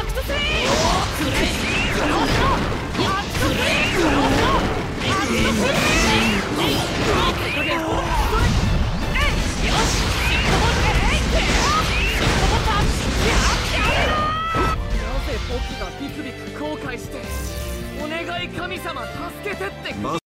僕がビクビク後悔して、お願い神様助けてって口